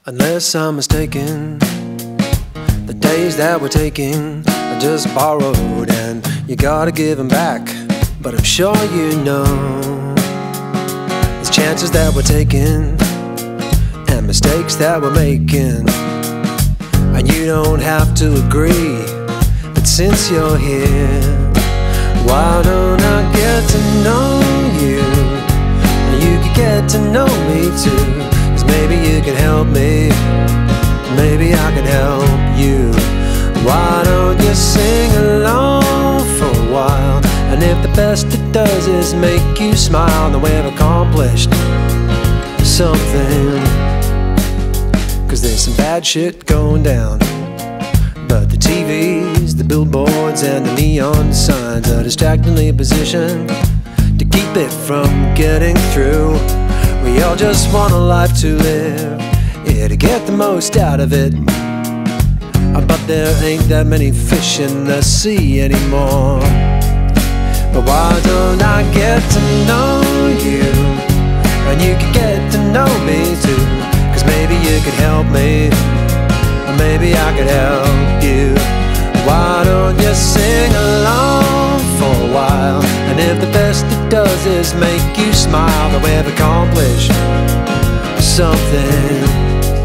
Unless I'm mistaken, the days that we're taking are just borrowed, and you gotta give them back. But I'm sure you know there's chances that we're taking and mistakes that we're making, and you don't have to agree. But since you're here, why don't I get to know you, and you could get to know me too? Cause maybe you can help me, maybe I can help you. Why don't you sing along for a while? And if the best it does is make you smile, then we've accomplished something. Cause there's some bad shit going down, but the TVs, the billboards, and the neon signs are distractingly positioned to keep it from getting through. We all just want a life to live, yeah, to get the most out of it. But there ain't that many fish in the sea anymore. But why don't I get to know you, and you can get to know me too? Cause maybe you could help me, or maybe I could help you. Why don't you sing along for a while? And if the best it does is make you smile, then we've accomplished something.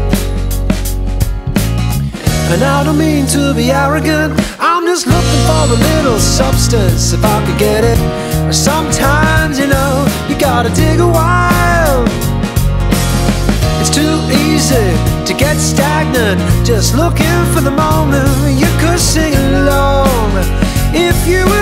And I don't mean to be arrogant, I'm just looking for a little substance, if I could get it. Sometimes, you know, you gotta dig a while. It's too easy to get stagnant, just looking for the moment you could sing along. If you